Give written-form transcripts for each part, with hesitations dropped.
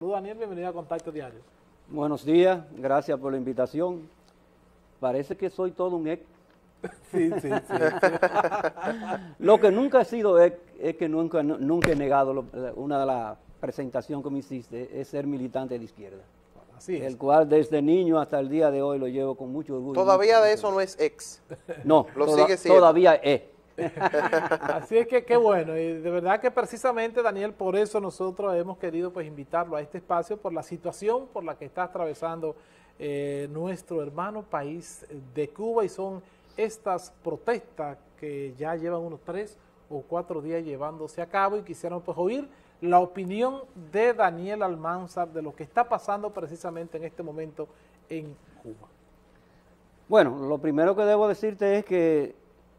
Saludos, Daniel, bienvenido a Contacto Diario. Buenos días, gracias por la invitación. Parece que soy todo un ex. Sí. Lo que nunca he sido ex es que nunca he negado una de las presentaciones que me hiciste, es ser militante de izquierda. Así es. El cual desde niño hasta el día de hoy lo llevo con mucho orgullo. Todavía de eso no es ex. No, lo sigue siendo. Todavía es. Así es que qué bueno, y de verdad que precisamente, Daniel, por eso nosotros hemos querido pues invitarlo a este espacio, por la situación por la que está atravesando nuestro hermano país de Cuba, y son estas protestas que ya llevan unos 3 o 4 días llevándose a cabo, y quisiéramos pues oír la opinión de Daniel Almanzar de lo que está pasando precisamente en este momento en Cuba. Bueno, lo primero que debo decirte es que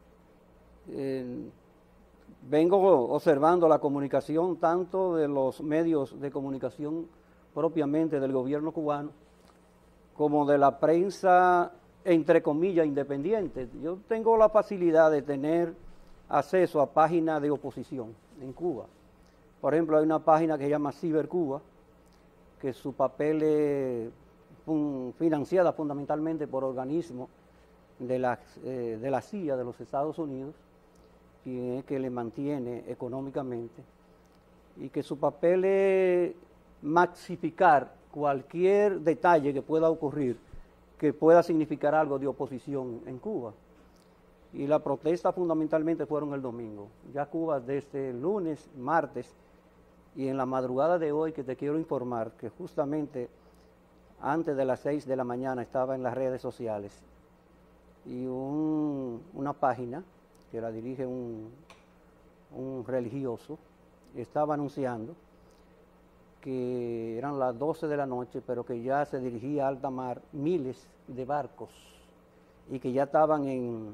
vengo observando la comunicación tanto de los medios de comunicación propiamente del gobierno cubano como de la prensa, entre comillas, independiente. Yo tengo la facilidad de tener acceso a páginas de oposición en Cuba. Por ejemplo, hay una página que se llama Cibercuba, que su papel es financiada fundamentalmente por organismos de la CIA de los Estados Unidos, que le mantiene económicamente, y que su papel es maxificar cualquier detalle que pueda ocurrir, que pueda significar algo de oposición en Cuba. Y la protesta fundamentalmente fueron el domingo. Ya Cuba desde el lunes, martes, y en la madrugada de hoy, que te quiero informar que justamente antes de las 6 de la mañana estaba en las redes sociales, y una página que la dirige un religioso estaba anunciando que eran las 12 de la noche, pero que ya se dirigía a alta mar miles de barcos y que ya estaban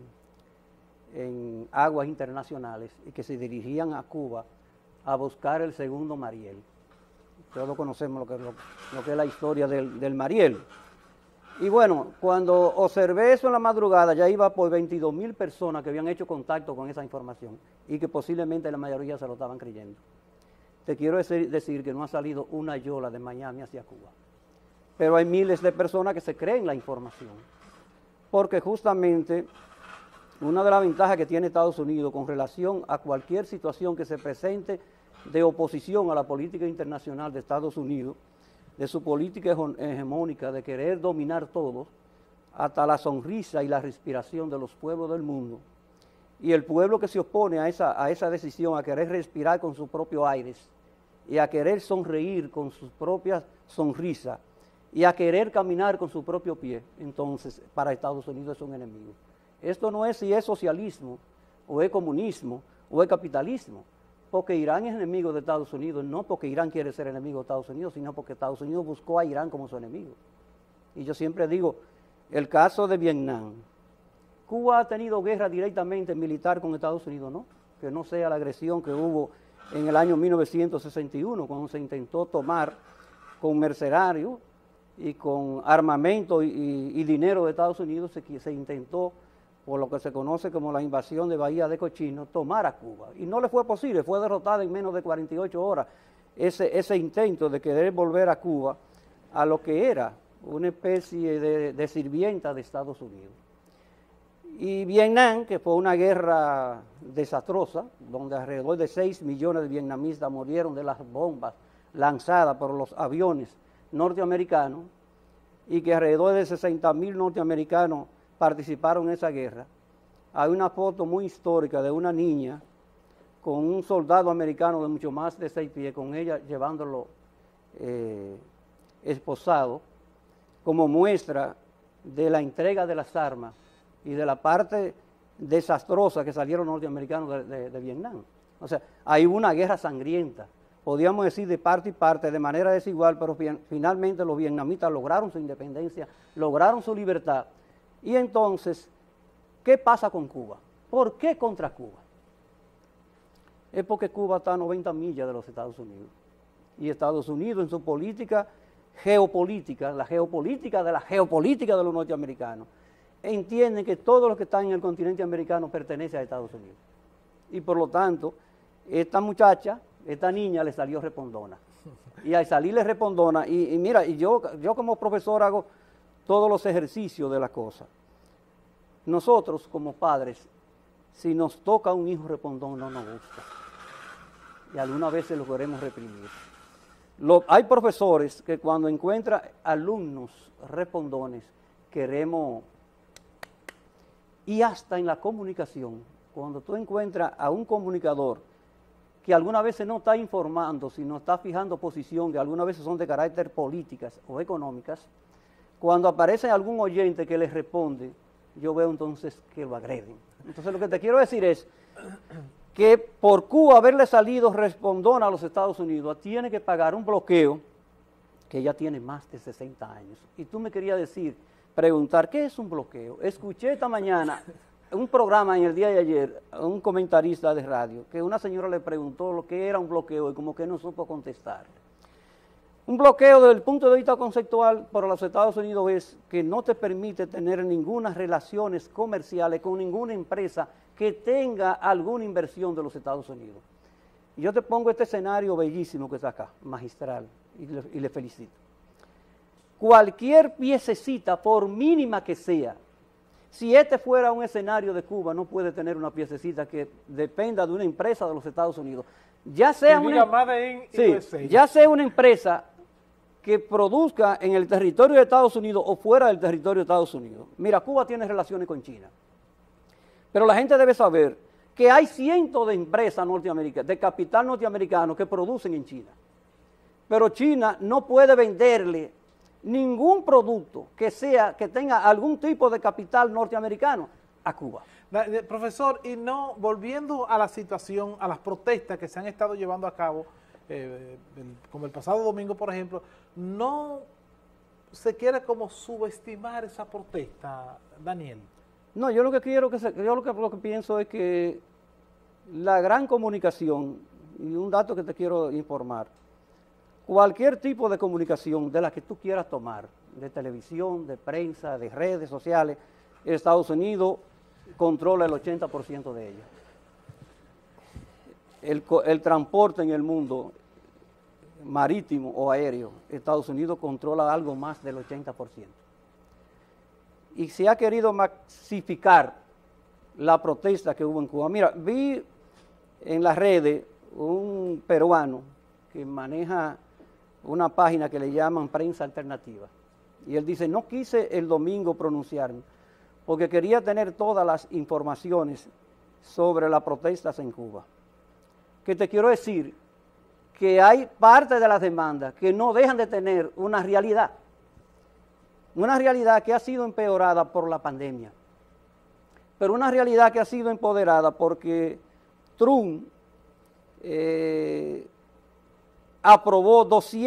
en aguas internacionales y que se dirigían a Cuba a buscar el segundo Mariel. Todos conocemos lo que es la historia del Mariel. Y bueno, cuando observé eso en la madrugada, ya iba por 22,000 personas que habían hecho contacto con esa información y que posiblemente la mayoría se lo estaban creyendo. Te quiero decir que no ha salido una yola de Miami hacia Cuba, pero hay miles de personas que se creen la información, porque justamente una de las ventajas que tiene Estados Unidos con relación a cualquier situación que se presente de oposición a la política internacional de Estados Unidos, de su política hegemónica de querer dominar todo, hasta la sonrisa y la respiración de los pueblos del mundo, y el pueblo que se opone a esa decisión, a querer respirar con sus propios aires, y a querer sonreír con sus propias sonrisas, y a querer caminar con su propio pie, entonces para Estados Unidos es un enemigo. Esto no es si es socialismo, o es comunismo, o es capitalismo, porque Irán es enemigo de Estados Unidos, no porque Irán quiere ser enemigo de Estados Unidos, sino porque Estados Unidos buscó a Irán como su enemigo. Y yo siempre digo, el caso de Vietnam, Cuba ha tenido guerra directamente militar con Estados Unidos, ¿no? Que no sea la agresión que hubo en el año 1961, cuando se intentó tomar con mercenarios y con armamento y dinero de Estados Unidos, se intentó, por lo que se conoce como la invasión de Bahía de Cochino, tomar a Cuba. Y no le fue posible, fue derrotada en menos de 48 horas ese intento de querer volver a Cuba a lo que era una especie de sirvienta de Estados Unidos. Y Vietnam, que fue una guerra desastrosa, donde alrededor de 6 millones de vietnamitas murieron de las bombas lanzadas por los aviones norteamericanos, y que alrededor de 60,000 norteamericanos participaron en esa guerra. Hay una foto muy histórica de una niña con un soldado americano de mucho más de 6 pies, con ella llevándolo esposado, como muestra de la entrega de las armas y de la parte desastrosa que salieron norteamericanos de Vietnam. O sea, hay una guerra sangrienta, podríamos decir de parte y parte, de manera desigual, pero finalmente los vietnamitas lograron su independencia, lograron su libertad. Y entonces, ¿qué pasa con Cuba? ¿Por qué contra Cuba? Es porque Cuba está a 90 millas de los Estados Unidos. Y Estados Unidos en su política geopolítica, la geopolítica de los norteamericanos, entienden que todo lo que está en el continente americano pertenece a Estados Unidos. Y por lo tanto, esta muchacha, esta niña le salió respondona. y al salir le respondona. Y mira, yo como profesor hago todos los ejercicios de la cosa. Nosotros como padres, si nos toca un hijo respondón, no nos gusta. Y algunas veces lo queremos reprimir. Hay profesores que cuando encuentran alumnos respondones, queremos, y hasta en la comunicación, cuando tú encuentras a un comunicador que algunas veces no está informando, sino está fijando posición, que algunas veces son de carácter políticas o económicas, cuando aparece algún oyente que les responde, yo veo entonces que lo agreden. Entonces lo que te quiero decir es que por Cuba haberle salido respondón a los Estados Unidos, tiene que pagar un bloqueo que ya tiene más de 60 años. Y tú me querías preguntar, ¿qué es un bloqueo? Escuché esta mañana un programa en el día de ayer, a un comentarista de radio, que una señora le preguntó lo que era un bloqueo y como que no supo contestar. Un bloqueo desde el punto de vista conceptual para los Estados Unidos es que no te permite tener ninguna relaciones comerciales con ninguna empresa que tenga alguna inversión de los Estados Unidos. Y yo te pongo este escenario bellísimo que está acá, magistral, y le felicito. Cualquier piececita, por mínima que sea, si este fuera un escenario de Cuba, no puede tener una piececita que dependa de una empresa de los Estados Unidos. Ya sea una empresa que produzca en el territorio de Estados Unidos o fuera del territorio de Estados Unidos. Mira, Cuba tiene relaciones con China. Pero la gente debe saber que hay cientos de empresas norteamericanas, de capital norteamericano que producen en China. Pero China no puede venderle ningún producto que tenga algún tipo de capital norteamericano a Cuba. Profesor, y no, volviendo a la situación, a las protestas que se han estado llevando a cabo, como el pasado domingo, por ejemplo, no se quiere como subestimar esa protesta, Daniel. No, yo lo que pienso es que la gran comunicación, y un dato que te quiero informar, cualquier tipo de comunicación de la que tú quieras tomar, de televisión, de prensa, de redes sociales, Estados Unidos controla el 80% de ellas. El transporte en el mundo, marítimo o aéreo, Estados Unidos controla algo más del 80%. Y se ha querido masificar la protesta que hubo en Cuba. Mira, vi en las redes un peruano que maneja una página que le llaman Prensa Alternativa. Y él dice, no quise el domingo pronunciarme, porque quería tener todas las informaciones sobre las protestas en Cuba. Que te quiero decir que hay parte de las demandas que no dejan de tener una realidad que ha sido empeorada por la pandemia, pero una realidad que ha sido empoderada porque Trump aprobó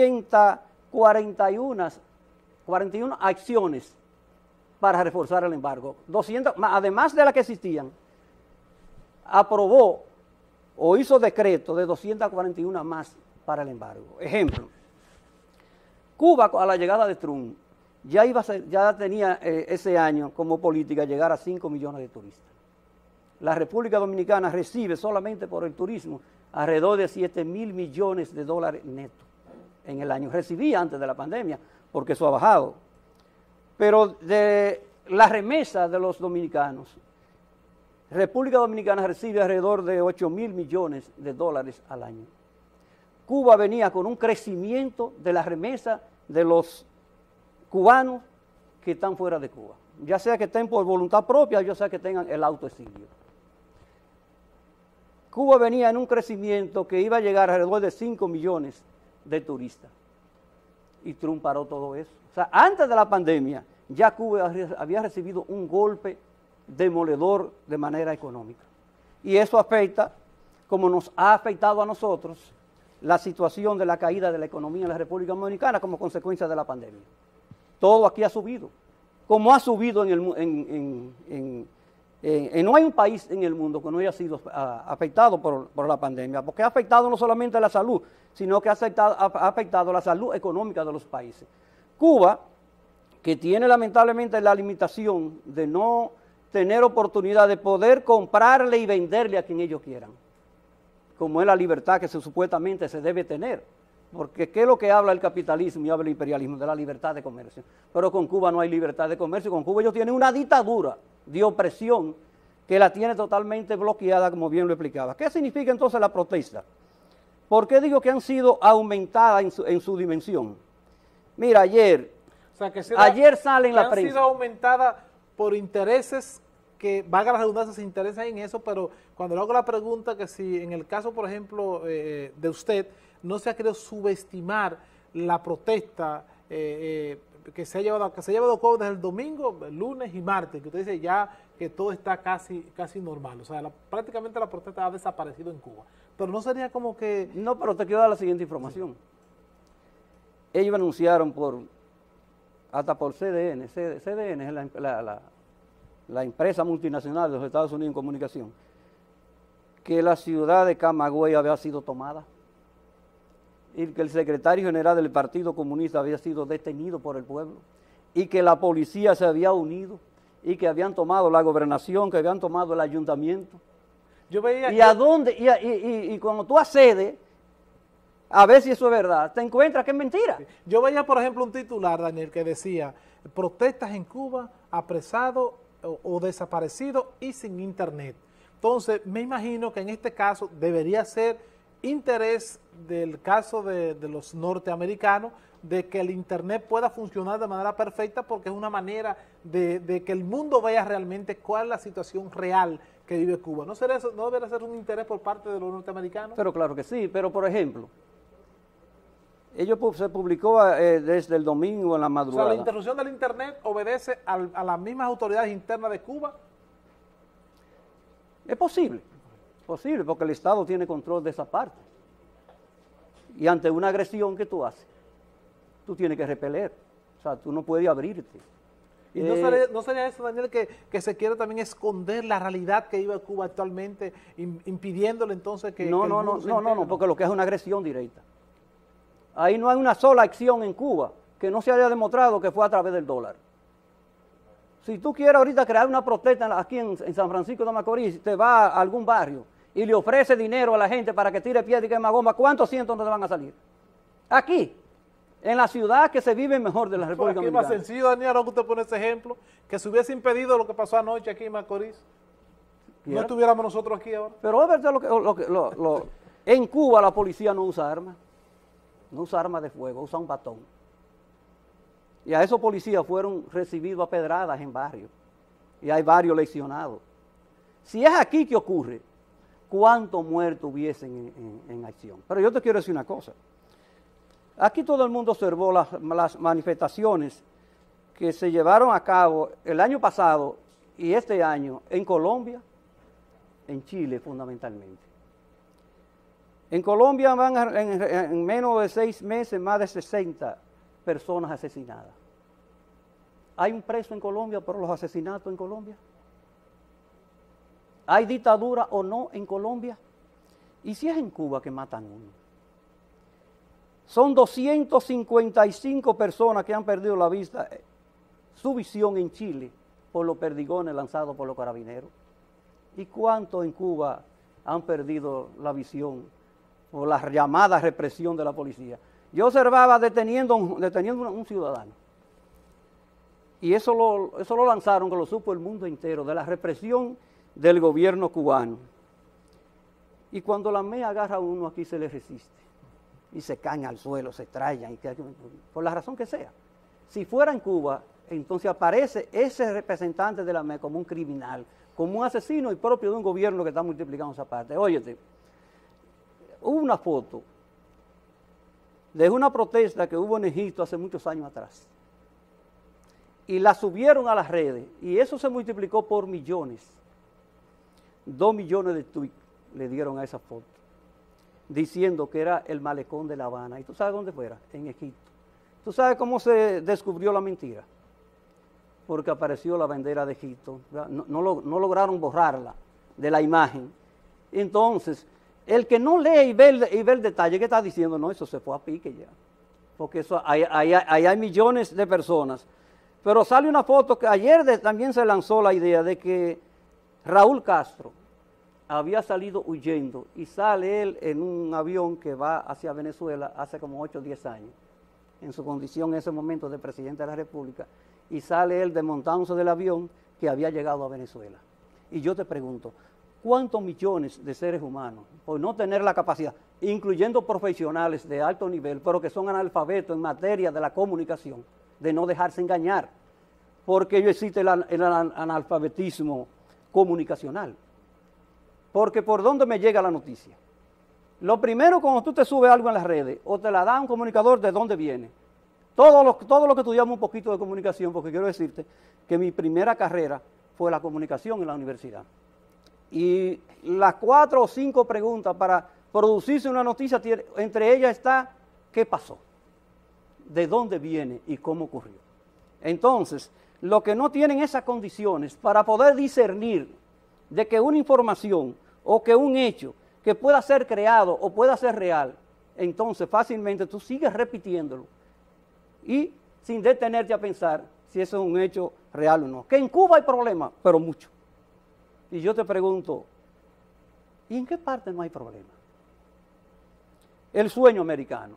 241 acciones para reforzar el embargo, 200, además de las que existían, aprobó o hizo decreto de 241 más para el embargo. Ejemplo, Cuba a la llegada de Trump ya tenía ese año como política llegar a 5 millones de turistas. La República Dominicana recibe solamente por el turismo alrededor de 7 mil millones de dólares netos en el año. Recibía antes de la pandemia, porque eso ha bajado. Pero de la remesa de los dominicanos, República Dominicana recibe alrededor de 8 mil millones de dólares al año. Cuba venía con un crecimiento de la remesa de los cubanos que están fuera de Cuba, ya sea que estén por voluntad propia, ya sea que tengan el autoexilio. Cuba venía en un crecimiento que iba a llegar alrededor de 5 millones de turistas. Y Trump paró todo eso. O sea, antes de la pandemia, ya Cuba había recibido un golpe demoledor de manera económica. Y eso afecta, como nos ha afectado a nosotros, la situación de la caída de la economía en la República Dominicana como consecuencia de la pandemia. Todo aquí ha subido, como ha subido no hay un país en el mundo que no haya sido afectado por la pandemia, porque ha afectado no solamente la salud, sino que ha afectado la salud económica de los países. Cuba, que tiene lamentablemente la limitación de no tener oportunidad de poder comprarle y venderle a quien ellos quieran, como es la libertad que supuestamente se debe tener Porque ¿qué es lo que habla el capitalismo y habla el imperialismo? De la libertad de comercio. Pero con Cuba no hay libertad de comercio. Con Cuba ellos tienen una dictadura de opresión que la tiene totalmente bloqueada, como bien lo explicaba. ¿Qué significa entonces la protesta? ¿Por qué digo que han sido aumentadas en su dimensión? Mira, ayer, O sea, que ayer sale en la han sido prensa. aumentadas por intereses que, valga la redundancia, se interesan en eso, pero cuando le hago la pregunta que si en el caso, por ejemplo, de usted, no se ha querido subestimar la protesta que se ha llevado a cabo desde el domingo, el lunes y martes, que usted dice ya que todo está casi normal, o sea, prácticamente la protesta ha desaparecido en Cuba, pero no sería como que... No, pero te quiero dar la siguiente información. Ellos anunciaron hasta por CDN, CDN es la empresa multinacional de los Estados Unidos en comunicación, que la ciudad de Camagüey había sido tomada y que el secretario general del Partido Comunista había sido detenido por el pueblo y que la policía se había unido y que habían tomado la gobernación, que habían tomado el ayuntamiento. Yo veía... ¿Y a dónde? Y cuando tú accedes a ver si eso es verdad, te encuentras que es mentira. Yo veía, por ejemplo, un titular, Daniel, que decía, protestas en Cuba, apresado o desaparecido y sin internet. Entonces, me imagino que en este caso debería ser interés del caso de los norteamericanos de que el internet pueda funcionar de manera perfecta, porque es una manera de que el mundo vea realmente cuál es la situación real que vive Cuba. ¿No debería ser un interés por parte de los norteamericanos? Pero claro que sí, pero por ejemplo, se publicó desde el domingo en la madrugada. O sea, la interrupción del internet obedece a las mismas autoridades internas de Cuba. Es posible, porque el Estado tiene control de esa parte. Y ante una agresión que tú haces, tú tienes que repeler. O sea, tú no puedes abrirte. ¿Y no sería eso, Daniel, que se quiere también esconder la realidad que vive Cuba actualmente, impidiéndole entonces que... No, porque lo que es una agresión directa. Ahí no hay una sola acción en Cuba que no se haya demostrado que fue a través del dólar. Si tú quieres ahorita crear una protesta aquí en San Francisco de Macorís, te va a algún barrio y le ofrece dinero a la gente para que tire piedra y queme goma, ¿cuántos cientos no te van a salir? Aquí, en la ciudad que se vive mejor de la República Dominicana. Aquí es más sencillo, Daniel, ahora que usted pone ese ejemplo, que se hubiese impedido lo que pasó anoche aquí en Macorís. No estuviéramos nosotros aquí ahora. Pero es verdad en Cuba la policía no usa armas. No usa armas de fuego, usa un batón. Y a esos policías fueron recibidos a pedradas en barrios. Y hay varios lesionados. Si es aquí que ocurre, ¿cuántos muertos hubiesen en acción? Pero yo te quiero decir una cosa. Aquí todo el mundo observó las manifestaciones que se llevaron a cabo el año pasado y este año en Colombia, en Chile fundamentalmente. En Colombia van en menos de 6 meses más de 60 personas asesinadas. ¿Hay un preso en Colombia por los asesinatos en Colombia? ¿Hay dictadura o no en Colombia? ¿Y si es en Cuba que matan uno? Son 255 personas que han perdido la vista, su visión en Chile por los perdigones lanzados por los carabineros. ¿Y cuántos en Cuba han perdido la visión por la llamada represión de la policía? Yo observaba deteniendo un ciudadano. Y eso lo lanzaron, que lo supo el mundo entero, de la represión del gobierno cubano. Y cuando la MEA agarra a uno aquí se le resiste. Y se caen al suelo, se estrellan, por la razón que sea. Si fuera en Cuba, entonces aparece ese representante de la MEA como un criminal, como un asesino y propio de un gobierno que está multiplicando esa parte. Óyete, hubo una foto de una protesta que hubo en Egipto hace muchos años atrás. Y la subieron a las redes y eso se multiplicó por millones. 2 millones de tweets le dieron a esa foto, diciendo que era el malecón de La Habana. ¿Y tú sabes dónde fuera? En Egipto. ¿Tú sabes cómo se descubrió la mentira? Porque apareció la bandera de Egipto. No lograron borrarla de la imagen. Entonces, el que no lee y ve el detalle, ¿qué está diciendo? No, eso se fue a pique ya. Porque eso, ahí hay millones de personas. Pero sale una foto que ayer también se lanzó la idea de que Raúl Castro había salido huyendo y sale él en un avión que va hacia Venezuela hace como 8 o 10 años, en su condición en ese momento de presidente de la República, y sale él desmontándose del avión que había llegado a Venezuela. Y yo te pregunto, ¿cuántos millones de seres humanos, por no tener la capacidad, incluyendo profesionales de alto nivel, pero que son analfabetos en materia de la comunicación, de no dejarse engañar, porque ello existe el analfabetismo comunicacional? Porque ¿por dónde me llega la noticia? Lo primero, cuando tú te subes algo en las redes, o te la da un comunicador, ¿de dónde viene? Todo lo que estudiamos un poquito de comunicación, porque quiero decirte que mi primera carrera fue la comunicación en la universidad. Y las 4 o 5 preguntas para producirse una noticia, entre ellas está, ¿qué pasó? ¿De dónde viene y cómo ocurrió? Entonces, los que no tienen esas condiciones para poder discernir de que una información o que un hecho que pueda ser creado o pueda ser real, entonces fácilmente tú sigues repitiéndolo y sin detenerte a pensar si eso es un hecho real o no. Que en Cuba hay problemas, pero mucho. Y yo te pregunto, ¿y en qué parte no hay problema? El sueño americano.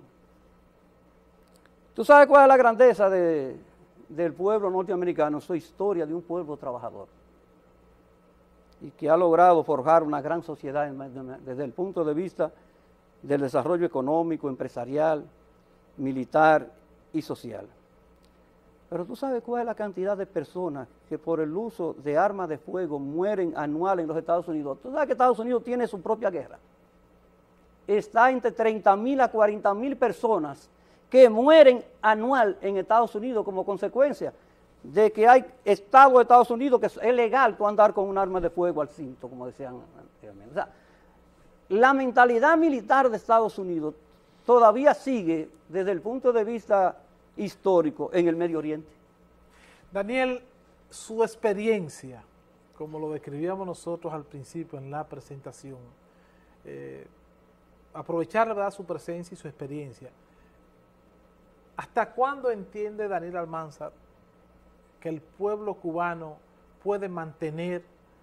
¿Tú sabes cuál es la grandeza del pueblo norteamericano? Su historia de un pueblo trabajador y que ha logrado forjar una gran sociedad desde el punto de vista del desarrollo económico, empresarial, militar y social. Pero tú sabes cuál es la cantidad de personas que por el uso de armas de fuego mueren anual en los Estados Unidos. Tú sabes que Estados Unidos tiene su propia guerra. Está entre 30.000 a 40.000 personas que mueren anual en Estados Unidos como consecuencia de que hay estados de Estados Unidos que es legal tú andar con un arma de fuego al cinto, como decían anteriormente. O sea, la mentalidad militar de Estados Unidos todavía sigue desde el punto de vista histórico en el Medio Oriente. Daniel, su experiencia, como lo describíamos nosotros al principio en la presentación, aprovechar, ¿verdad?, su presencia y su experiencia. ¿Hasta cuándo entiende Daniel Almanzar que el pueblo cubano puede mantener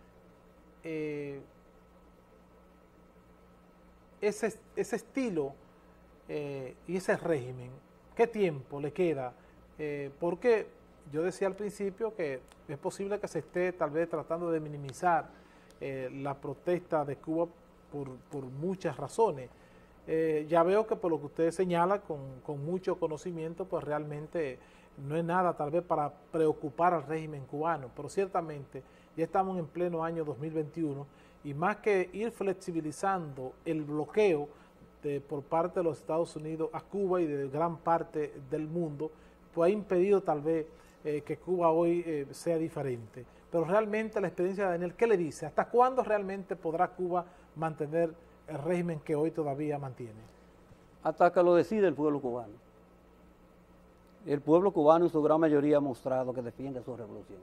ese estilo y ese régimen? ¿Qué tiempo le queda? Porque yo decía al principio que es posible que se esté tal vez tratando de minimizar la protesta de Cuba por muchas razones. Ya veo que por lo que usted señala con mucho conocimiento, pues realmente no es nada tal vez para preocupar al régimen cubano, pero ciertamente ya estamos en pleno año 2021 y más que ir flexibilizando el bloqueo por parte de los Estados Unidos a Cuba y de gran parte del mundo, pues ha impedido tal vez que Cuba hoy sea diferente. Pero realmente la experiencia de Daniel, ¿qué le dice? ¿Hasta cuándo realmente podrá Cuba mantener el régimen que hoy todavía mantiene? Hasta que lo decide el pueblo cubano. El pueblo cubano en su gran mayoría ha mostrado que defiende su revolución.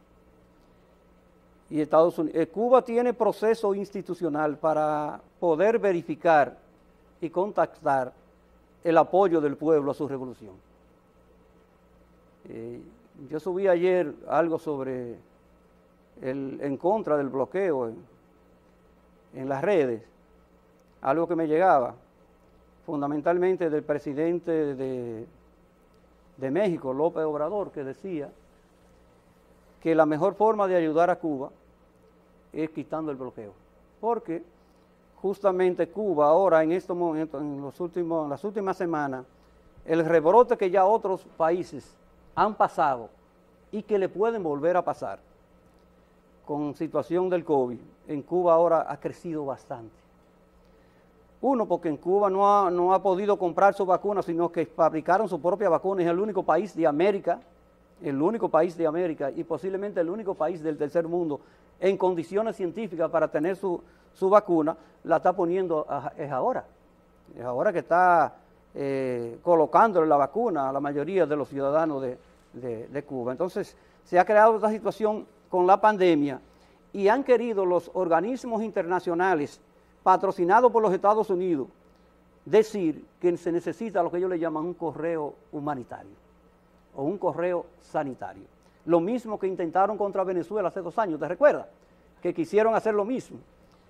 Y Cuba tiene proceso institucional para poder verificar y contactar el apoyo del pueblo a su revolución. Yo subí ayer algo sobre en contra del bloqueo en las redes, algo que me llegaba, fundamentalmente del presidente de México, López Obrador, que decía que la mejor forma de ayudar a Cuba es quitando el bloqueo, porque justamente Cuba ahora en estos momentos, en las últimas semanas, el rebrote que ya otros países han pasado y que le pueden volver a pasar con situación del COVID, en Cuba ahora ha crecido bastante. Uno, porque en Cuba no ha podido comprar su vacuna, sino que fabricaron su propia vacuna. Es el único país de América, y posiblemente el único país del tercer mundo en condiciones científicas para tener su vacuna, la está poniendo es ahora. Es ahora que está colocándole la vacuna a la mayoría de los ciudadanos de Cuba. Entonces, se ha creado esta situación con la pandemia y han querido los organismos internacionales patrocinado por los Estados Unidos, decir que se necesita lo que ellos le llaman un correo humanitario o un correo sanitario. Lo mismo que intentaron contra Venezuela hace 2 años, ¿te recuerdas? Que quisieron hacer lo mismo.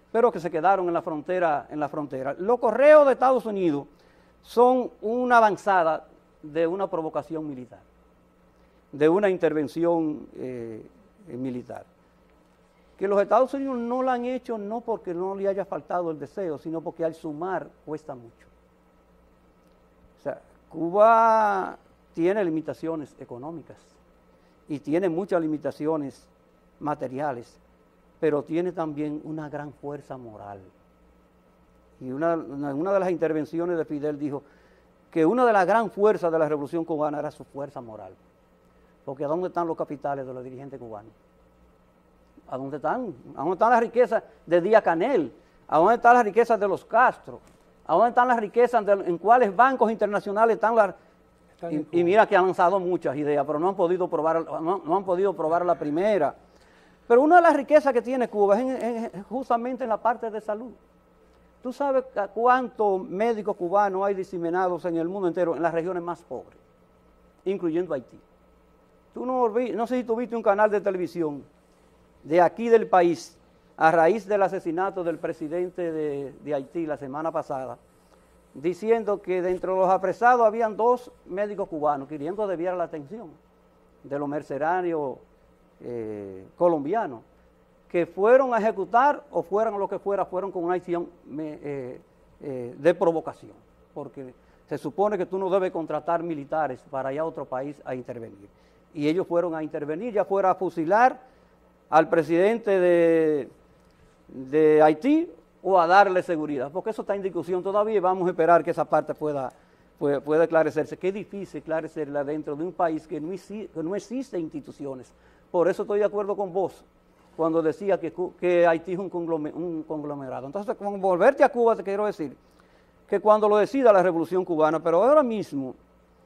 pero que se quedaron en la frontera. Los correos de Estados Unidos son una avanzada de una provocación militar, de una intervención militar. Que los Estados Unidos no la han hecho no porque no le haya faltado el deseo, sino porque al sumar cuesta mucho. O sea, Cuba tiene limitaciones económicas y tiene muchas limitaciones materiales, pero tiene también una gran fuerza moral. Y una de las intervenciones de Fidel dijo que una de las gran fuerzas de la Revolución Cubana era su fuerza moral. Porque ¿a dónde están los capitales de los dirigentes cubanos? ¿A dónde están? ¿A dónde están las riquezas de Díaz-Canel? ¿A dónde están las riquezas de los Castro? ¿A dónde están las riquezas en cuáles bancos internacionales están las... Y mira que han lanzado muchas ideas, pero no han podido probar la primera. Pero una de las riquezas que tiene Cuba es justamente en la parte de salud. ¿Tú sabes cuántos médicos cubanos hay diseminados en el mundo entero, en las regiones más pobres, incluyendo Haití? Tú no sé si tú viste un canal de televisión de aquí del país, a raíz del asesinato del presidente de Haití la semana pasada, diciendo que dentro de los apresados habían 2 médicos cubanos, queriendo desviar la atención de los mercenarios colombianos, que fueron a ejecutar o fueron lo que fueron con una acción de provocación, porque se supone que tú no debes contratar militares para ir a otro país a intervenir. Y ellos fueron a intervenir, ya fuera a fusilar al presidente de Haití o a darle seguridad, porque eso está en discusión todavía y vamos a esperar que esa parte pueda esclarecerse. Qué difícil esclarecerla dentro de un país que no existe instituciones. Por eso estoy de acuerdo con vos cuando decía que Haití es un conglomerado. Entonces, con volverte a Cuba, te quiero decir que cuando lo decida la Revolución Cubana, pero ahora mismo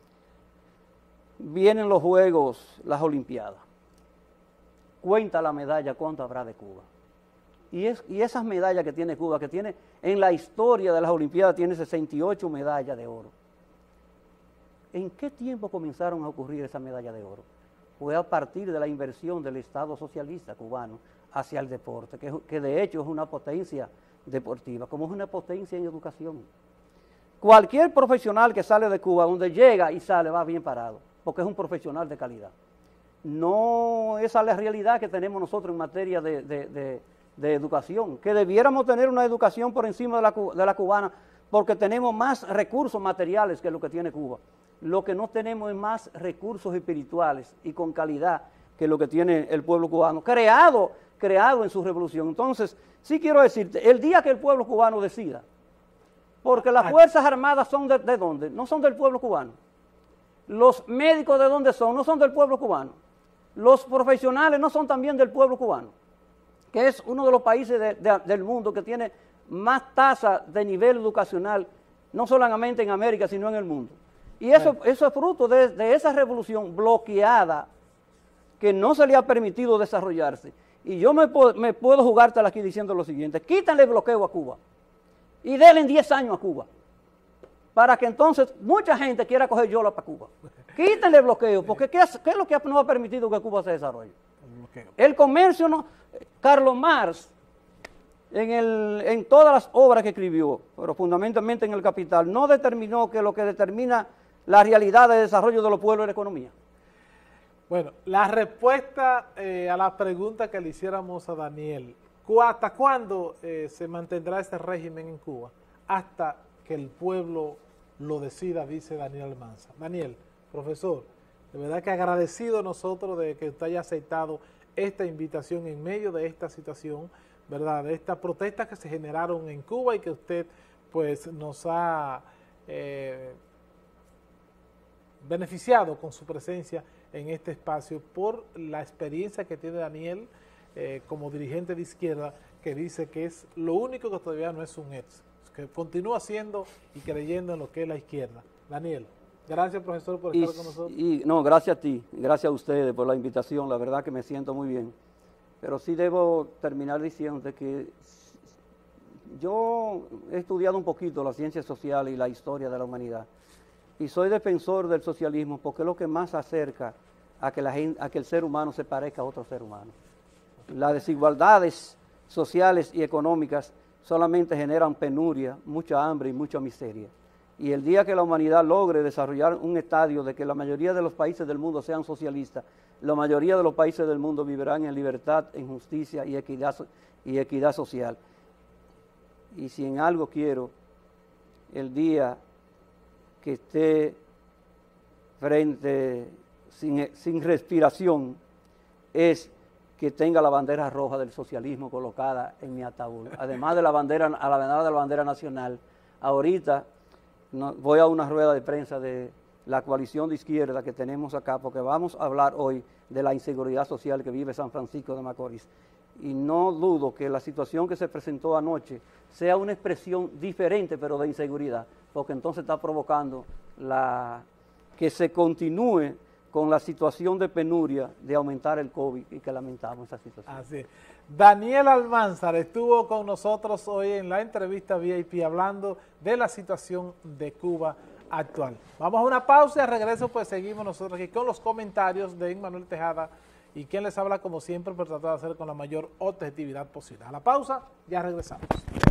vienen los Juegos, las Olimpiadas. Cuenta la medalla cuánto habrá de Cuba. Y esas medallas que tiene Cuba, que tiene en la historia de las Olimpiadas, tiene 68 medallas de oro. ¿En qué tiempo comenzaron a ocurrir esas medallas de oro? Fue a partir de la inversión del Estado socialista cubano hacia el deporte, que de hecho es una potencia deportiva, como es una potencia en educación. Cualquier profesional que sale de Cuba, donde llega y sale, va bien parado, porque es un profesional de calidad. No, esa es la realidad que tenemos nosotros en materia de educación, que debiéramos tener una educación por encima de la cubana, porque tenemos más recursos materiales que lo que tiene Cuba. Lo que no tenemos es más recursos espirituales y con calidad que lo que tiene el pueblo cubano, creado en su revolución. Entonces, sí quiero decirte, el día que el pueblo cubano decida, porque las Fuerzas Armadas son ¿de dónde? No son del pueblo cubano. Los médicos ¿de dónde son? No son del pueblo cubano. Los profesionales no son también del pueblo cubano, que es uno de los países del mundo que tiene más tasa de nivel educacional, no solamente en América, sino en el mundo. Y eso es fruto de esa revolución bloqueada que no se le ha permitido desarrollarse. Y yo me puedo jugártela aquí diciendo lo siguiente: quítanle el bloqueo a Cuba y denle 10 años a Cuba, para que entonces mucha gente quiera coger yola para Cuba. Quítenle el bloqueo, porque ¿qué es lo que no ha permitido que Cuba se desarrolle? El comercio, no. Carlos Marx, en todas las obras que escribió, pero fundamentalmente en El Capital, no determinó que lo que determina la realidad de desarrollo de los pueblos es la economía. Bueno, la respuesta a la pregunta que le hiciéramos a Daniel, ¿hasta cuándo se mantendrá ese régimen en Cuba? Hasta que el pueblo lo decida, dice Daniel Almanza. Daniel, profesor, de verdad que agradecido nosotros de que usted haya aceptado esta invitación en medio de esta situación, ¿verdad? De estas protestas que se generaron en Cuba y que usted pues nos ha beneficiado con su presencia en este espacio por la experiencia que tiene Daniel como dirigente de izquierda, que dice que es lo único que todavía no es un ex, que continúa siendo y creyendo en lo que es la izquierda. Daniel, gracias, profesor, por estar con nosotros. No, gracias a ti, gracias a ustedes por la invitación, la verdad que me siento muy bien. Pero sí debo terminar diciendo que yo he estudiado un poquito la ciencia social y la historia de la humanidad, y soy defensor del socialismo porque es lo que más acerca a que el ser humano se parezca a otro ser humano. Las desigualdades sociales y económicas solamente generan penuria, mucha hambre y mucha miseria. Y el día que la humanidad logre desarrollar un estadio de que la mayoría de los países del mundo sean socialistas, la mayoría de los países del mundo vivirán en libertad, en justicia y equidad social. Y si en algo quiero, el día que esté sin respiración, es que tenga la bandera roja del socialismo colocada en mi ataúd. Además de la bandera nacional, ahorita voy a una rueda de prensa de la coalición de izquierda que tenemos acá, porque vamos a hablar hoy de la inseguridad social que vive San Francisco de Macorís. Y no dudo que la situación que se presentó anoche sea una expresión diferente, pero de inseguridad, porque entonces está provocando que se continúe con la situación de penuria, de aumentar el COVID, y que lamentamos esa situación. Así es. Daniel Almanzar estuvo con nosotros hoy en la entrevista VIP hablando de la situación de Cuba actual. Vamos a una pausa y al regreso pues seguimos nosotros aquí con los comentarios de Emmanuel Tejada y quien les habla como siempre por tratar de hacer con la mayor objetividad posible. A la pausa, ya regresamos.